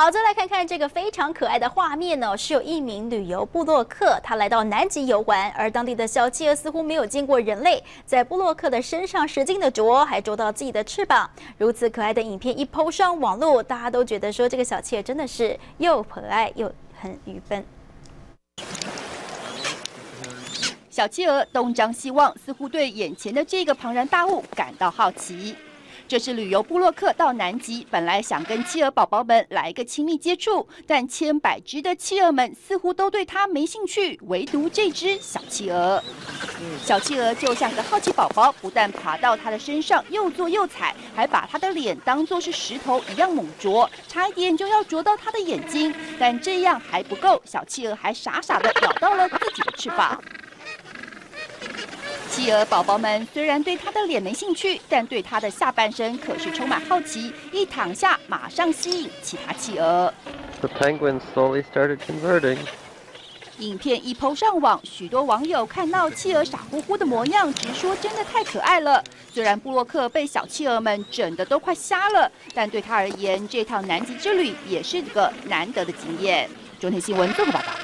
好，再来看看这个非常可爱的画面呢，是有一名旅游部落客，他来到南极游玩，而当地的小企鹅似乎没有见过人类，在部落客的身上使劲的啄，还啄到自己的翅膀。如此可爱的影片一抛上网络，大家都觉得说这个小企鹅真的是又可爱又很愚笨。 小企鹅东张西望，似乎对眼前的这个庞然大物感到好奇。这是旅游部落客到南极，本来想跟企鹅宝宝们来个亲密接触，但千百只的企鹅们似乎都对它没兴趣，唯独这只小企鹅。小企鹅就像个好奇宝宝，不但爬到它的身上又坐又踩，还把它的脸当作是石头一样猛啄，差一点就要啄到它的眼睛。但这样还不够，小企鹅还傻傻的咬到了自己的翅膀。企鹅宝宝们虽然对它的脸没兴趣，但对它的下半身可是充满好奇，一躺下马上吸引其他企鹅。 The penguins slowly started converting. 影片一抛上网，许多网友看到企鹅傻乎乎的模样，直说真的太可爱了。虽然部落客被小企鹅们整得都快瞎了，但对他而言，这趟南极之旅也是个难得的经验。中天新闻综合报道。